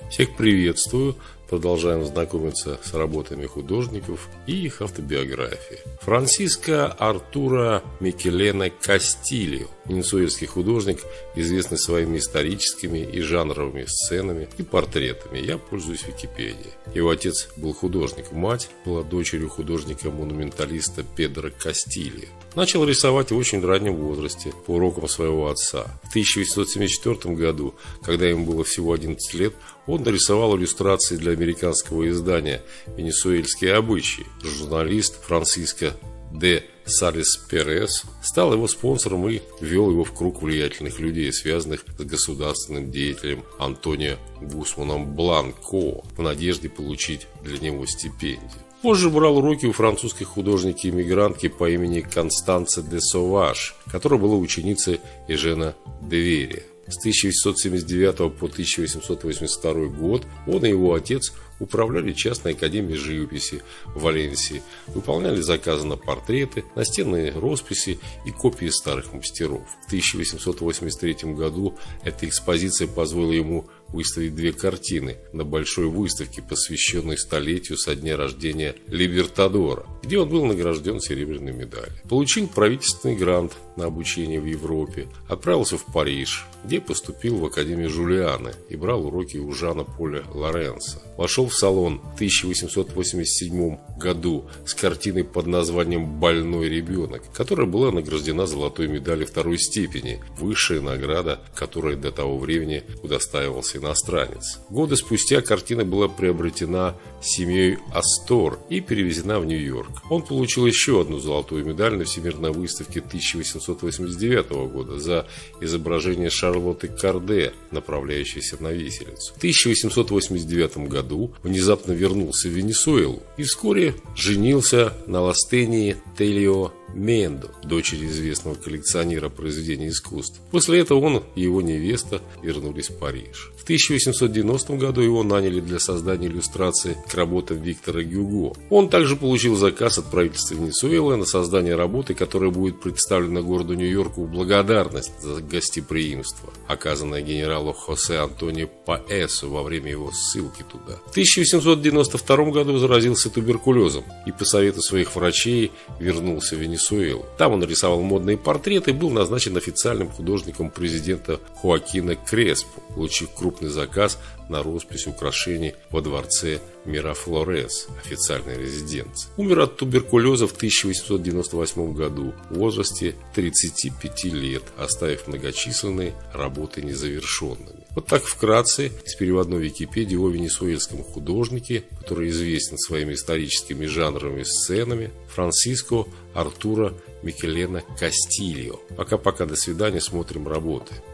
Всех приветствую. Продолжаем знакомиться с работами художников и их автобиографии. Франсиско Артуро Микелена Кастильо, венесуэльский художник, известный своими историческими и жанровыми сценами и портретами. Я пользуюсь Википедией. Его отец был художник, мать была дочерью художника-монументалиста Педро Кастильо. Начал рисовать в очень раннем возрасте по урокам своего отца. В 1874 году, когда ему было всего 11 лет, он нарисовал иллюстрации для американского издания «Венесуэльские обычаи». Журналист Франсиско де Салес Перес стал его спонсором и ввел его в круг влиятельных людей, связанных с государственным деятелем Антонио Гусманом Бланко, в надежде получить для него стипендию. Позже брал уроки у французской художники-иммигрантки по имени Констанце де Соваш, которая была ученицей Эжена де Верия. С 1879 по 1882 год он и его отец управляли частной академией живописи в Валенсии, выполняли заказы на портреты, настенные росписи и копии старых мастеров. В 1883 году эта экспозиция позволила ему выставить 2 картины на большой выставке, посвященной столетию со дня рождения Либертадора, где он был награжден серебряной медалью. Получил правительственный грант на обучение в Европе, отправился в Париж, где поступил в Академию Жулиана и брал уроки у Жана Поля Лоренса. Вошел в салон в 1887 году с картиной под названием «Больной ребенок», которая была награждена золотой медалью 2-й степени, высшая награда, которой до того времени удостаивался иностранец. Годы спустя картина была приобретена семьей Астор и перевезена в Нью-Йорк. Он получил еще одну золотую медаль на Всемирной выставке 1889 года за изображение Шарлотты Карде, направляющейся на виселицу. В 1889 году внезапно вернулся в Венесуэлу и вскоре женился на Ластении Телио Мендо, дочери известного коллекционера произведений искусств. После этого он и его невеста вернулись в Париж. В 1890 году его наняли для создания иллюстраций к работам Виктора Гюго. Он также получил заказ от правительства Венесуэлы на создание работы, которая будет представлена городу Нью-Йорку в благодарность за гостеприимство, оказанное генералу Хосе Антонио Паэсу во время его ссылки туда. В 1892 году заразился туберкулезом и по совету своих врачей вернулся в Венесуэлу. Там он рисовал модные портреты и был назначен официальным художником президента Хоакина Креспо, получив крупный заказ на роспись украшений во дворце Мирафлорес, официальной резиденции. Умер от туберкулеза в 1898 году в возрасте 35 лет, оставив многочисленные работы незавершенными. Вот так вкратце из переводной Википедии о венесуэльском художнике, который известен своими историческими жанровыми сценами, Франсиско Артуро Микелена Кастильо. Пока-пока, до свидания, смотрим работы.